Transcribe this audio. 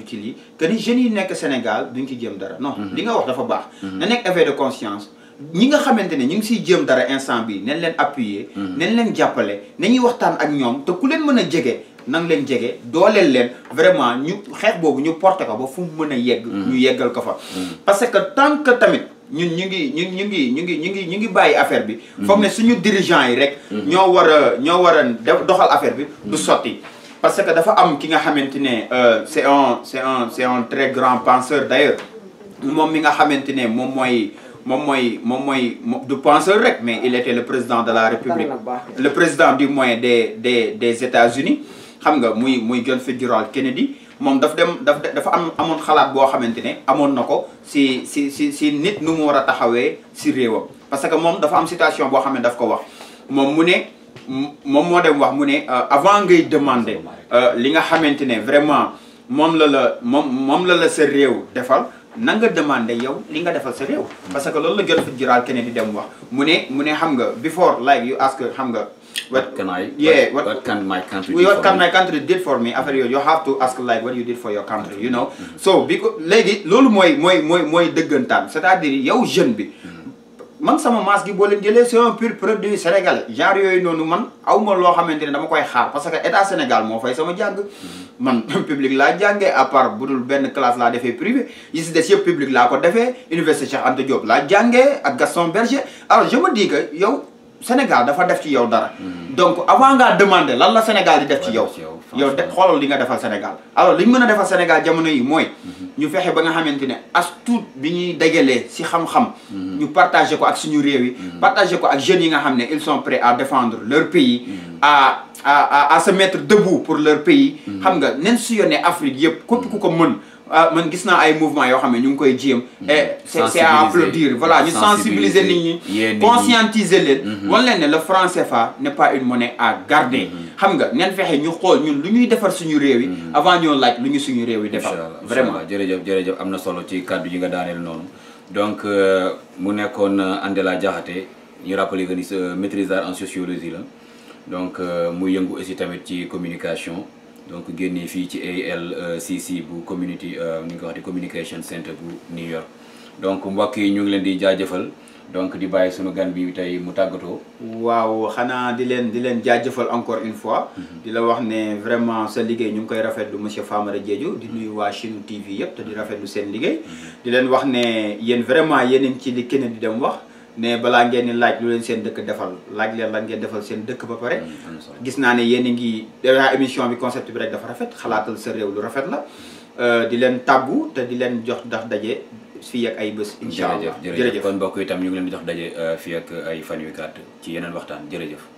ci lii que ni jeunes yi nekk Sénégal duñ ci jéem dara non li nga wax dafa baax na nekk effet de conscience ñi nga xamante ne ñu ngi siy jéem dara instant bi nañ leen appuyer nañ leen jàppale nañuy waxtaan ak ñoom te ku leen mën a jege nang leen jege dooleel leen vraiment ñu xeex boobu ñu porté ko ba fu mu mën a yegg ñu yeggal ko fa parce que tant que tamit ñun ñu ngi bàyyi affaire bi foog ne suñu dirigeants yi rek ñoo war a doxal affaire bi du sotti parce que dafa am ki nga xamante ne c'est un très grand penseur d'ailleurs moom mi nga xamante ne moom mooy du penseur rek mais il était le président de la République le président du moins des États-Unis xam nga muy John Fitzgerald Kennedy moom dafa amoon xalaat boo xamante ne amoon na ko si nit nu mu war a taxawee si réewam parce que moom dafa am situation boo xam ne daf ko wax moom moo dem wax mu ne avant ngay demander li nga xamante ne vraiment moom la la sa réew defal na nga demandé yow li nga defal sa réew parce que loolu la John Fitzgerald Kennedy dem wax mu ne xam nga before like you ask xam nga what can my country did for me after you have to ask like what you did for your country you know so léegi loolu mooy dëggantaan c'est-à-dire yow jeune bi man sama maas gi boo leen jëlee c'est un pur produit sénégalais genre yooyu noonu man awma loo xamante ne dama koy xaar parce que état Sénégal moo fay sama jàng man public laa jàngee à part budul benn classe laa defee privé yi si des yëpp public laa ko defee université Cheikh Anta Diop laa jàngee ak Gaston Berger alors je me dis que yow Sénégal dafa def ci yow dara donc avant ngaa demander lan la Sénégal di def ci yow xoolal li nga defal Sénégal alors li ñu mën a defal Sénégal jamono yi mooy ñu fexe ba nga xamante ne as tuut bi ñuy dajalee si xam-xam ñu partagé ko ak suñu réew yi partagé ko ak jeunes yi nga xam ne ils sont prêts à défendre leur pays à se mettre debout pour leur pays xam nga nen sillonner Afrique yëpp képp ku ko mën man gis naa ay mouvement yoo xam ne ñu ngi koy jéem et c'est à applaudir voilà ñu sensibiliser nit ñi conscientiser leen wan leen ne le franc CFA n'est pas une monnaie à garder xam nga nen fexe ñu xool ñun lu ñuy defar suñu réew yi avant ñoo laaj lu ñu suñu réew yi defar vraiment jërëjëf am na solo ci kàddu yi nga daaneel noonu donc mu nekkoon Andella Diakhaté ñu rappelé que ni maîtrisard en sociologie la donc muy yëngu aussi tamit ci communication donc génnee fii ci ALCC bu community ni nga ko waxee communication center bu New York donc mbokk yi ñu ngi leen di jaajëfal donc di bàyyi sunu gan bi tey mu tàggatoo. waaw xanaa di leen jaajëfal encore une fois. di la wax ne vraiment sa liggéey ñu ngi koy rafetlu monsieur Famara Diédhiou di nuyu waa Chine TV yëpp te di rafetlu seen liggéey. di leen wax ne yéen vraiment yéen ci li kenn di dem wax. ne balaa ngeen ni laaj lu leen seen dëkk defal laaj leen lan ngeen defal seen dëkk ba pare gis naa ne yéen a ngi déjà émission bi concept bi rek dafa rafet xalaatal sa réew lu rafet la di leen tàggu te di leen jox ndax daje fii ak ay bés incha allah jërëjëf kon mbokk yi itam ñu ngi leen di jox daje fii ak ay fan yu gàtt ci yeneen waxtaan jërëjëf